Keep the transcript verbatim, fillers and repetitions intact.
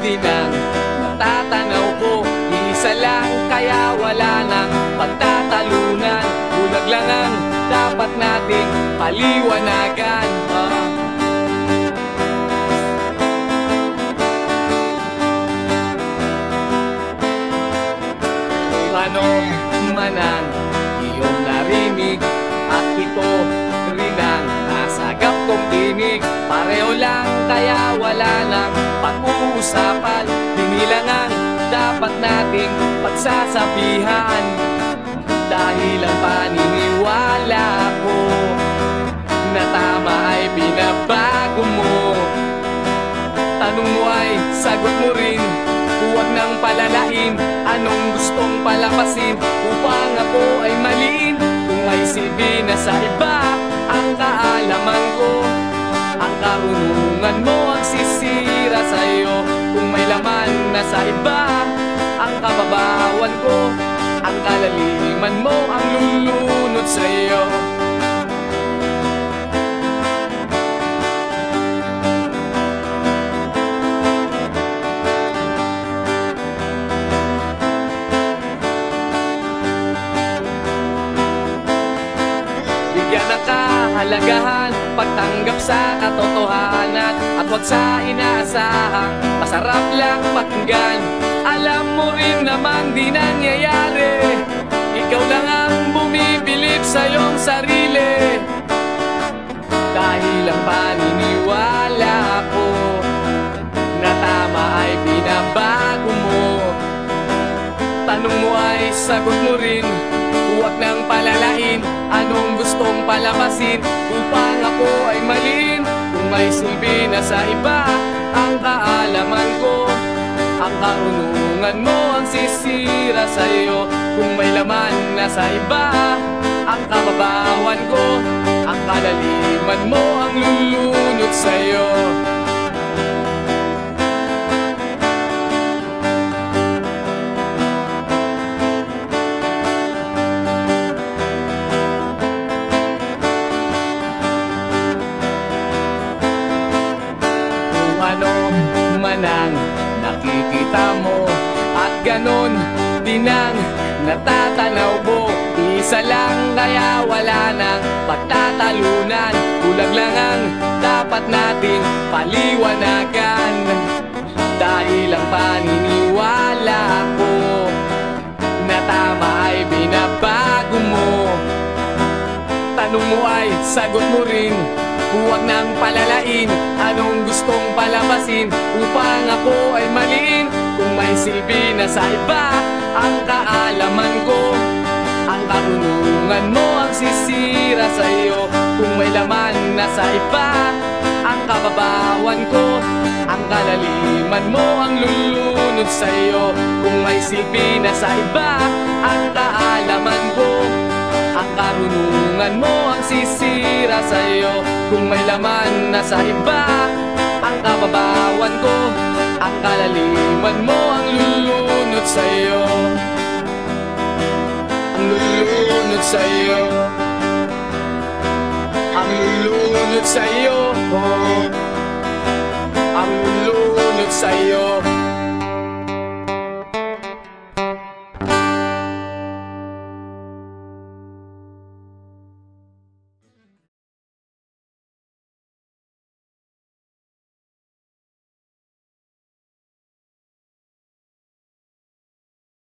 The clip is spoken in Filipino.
din ang natatanaw ko. Isa lang kaya wala nang pagtatalunan. Bulag lang ang dapat nating paliwanagan. uh. Ano man ang iyong narinig, at ito rin ang nasagap kong tinig. Pareho lang kaya wala nang pag-uusapan. Hindi lang ang dapat nating pagsasabihan. Dahil ang paniniwala ko na tama ay binabago mo. Tanong mo ay sagot mo rin. Huwag nang palalain anong gustong palapasin upang ako ay maliin. Kung may silbi na sa iba ang kaalaman ko, ang karunungan mo ang sisira sa'yo. Kung may laman na sa iba ang kababawan ko, ang kalaliman mo ang lulunod sa'yo. Bigyan ng kahalagahan, pagtanggap sa katotohanan, at huwag sa inaasahang masarap lang pakinggan. Alam mo rin namang di nangyayari, ikaw lang ang bumibilib sa iyong sarili. Dahil ang paniniwala ko na tama ay binabago mo. Tanong mo ay sagot mo rin. Huwag nang palalain anong gustong palabasin upang ako ay maliin. Kung may silbi na sa iba ang kaalaman ko, ang karunungan mo ang sisira sa'yo. Kung may laman na sa iba ang kababawan ko, ang kalaliman mo ang lulunod sa'yo. Ano man ang nakikita mo, at ganon din ang natatanaw mo. Isa lang kaya wala nang pagtatalunan. Bulag lang ang dapat nating paliwanagan. Dahil ang paniniwala ko na tama ay binabago mo. Tanong mo ay sagot mo rin. Huwag nang palalain anong gustong palabasin upang ako ay maliin. Kung may silbi na sa iba ang kaalaman ko, ang karunungan mo ang sisira sa'yo. Kung may laman na sa iba ang kababawan ko, ang kalaliman mo ang lulunod sa'yo. Kung may silbi na sa iba ang kaalaman ko, ang karunungan mo ang sisira sa'yo. Kung may laman na sa iba ang kababawan ko, ang kalaliman mo ang lulunod sa'yo. Ang lulunod sa'yo, ang lulunod sa'yo, oh. Ang lulunod sa'yo.